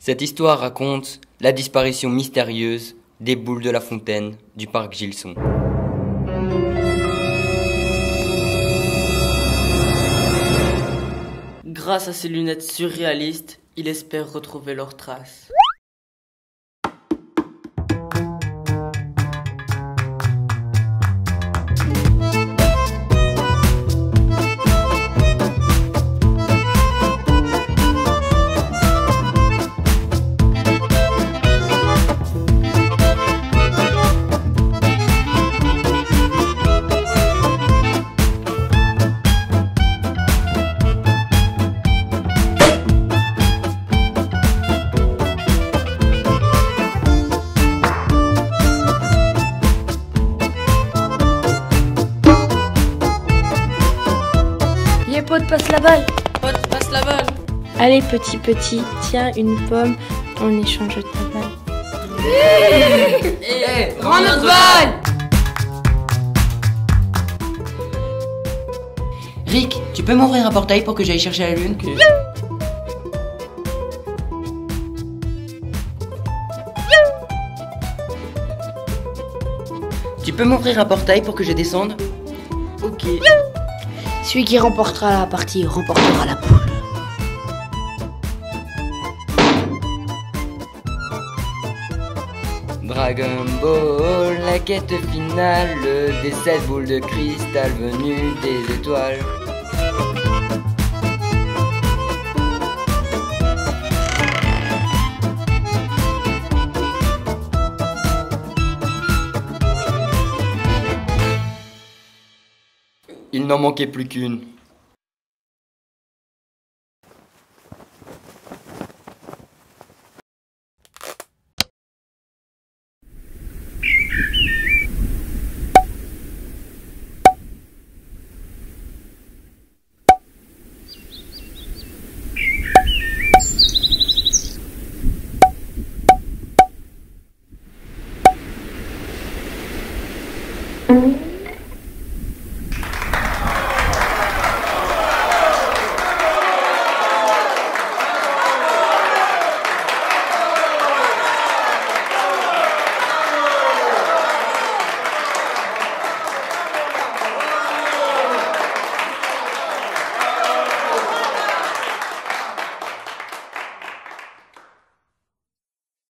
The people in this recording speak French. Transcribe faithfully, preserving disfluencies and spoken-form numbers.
Cette histoire raconte la disparition mystérieuse des boules de la fontaine du parc Gilson. Grâce à ses lunettes surréalistes, il espère retrouver leurs traces. Pote, passe la balle. Pote, passe la balle. Allez, petit petit, tiens une pomme en échange de ta balle. Hé, hey, rends notre balle. Rick, tu peux m'ouvrir un portail pour que j'aille chercher la lune? Okay. Tu peux m'ouvrir un portail pour que je descende? Ok. Celui qui remportera la partie remportera la poule. Dragon Ball, la quête finale des sept boules de cristal venues des étoiles. Il n'en manquait plus qu'une.